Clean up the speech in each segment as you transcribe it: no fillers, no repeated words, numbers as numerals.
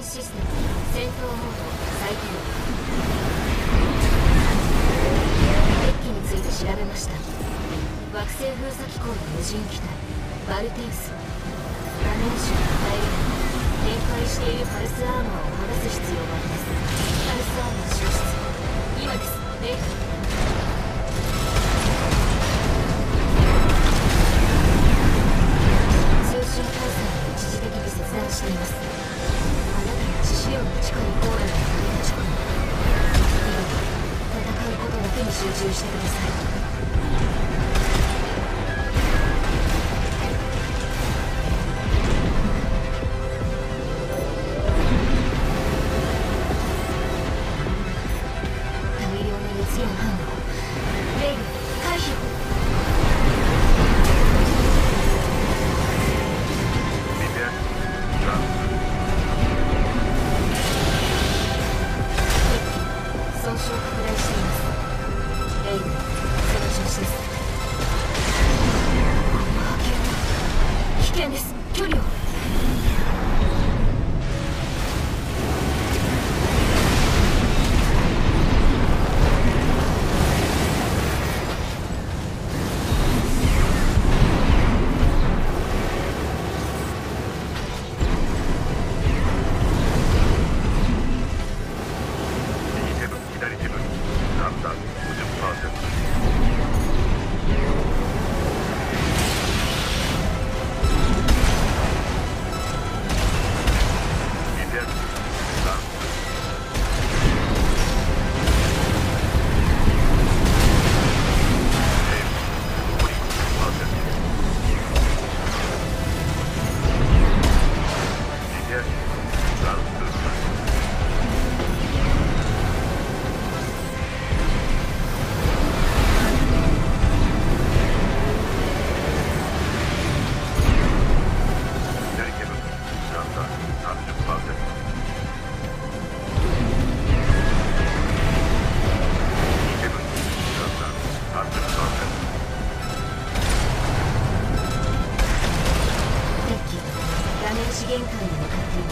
システム戦闘モード再起動。デッキについて調べました。惑星封鎖機構の無人機体バルテウス。ダメージを与える展開しているパルスアーマーを剥がす必要があります。パルスアーマー消失。今です。レイ通信回線を一時的に切断しています。あなたの致死量の近いコーラが触れた直後、今は戦うことだけに集中してください。限界に向かっています。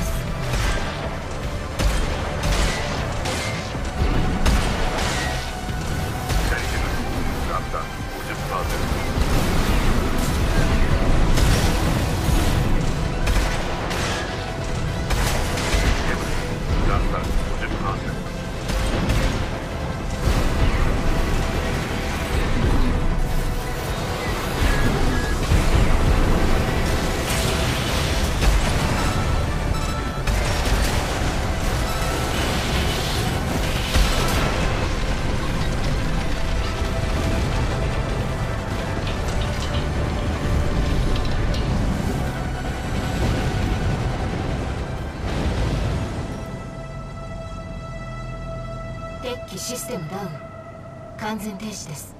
左手分ランダー 50%。ランダー 50%。 デッキシステムダウン。完全停止です。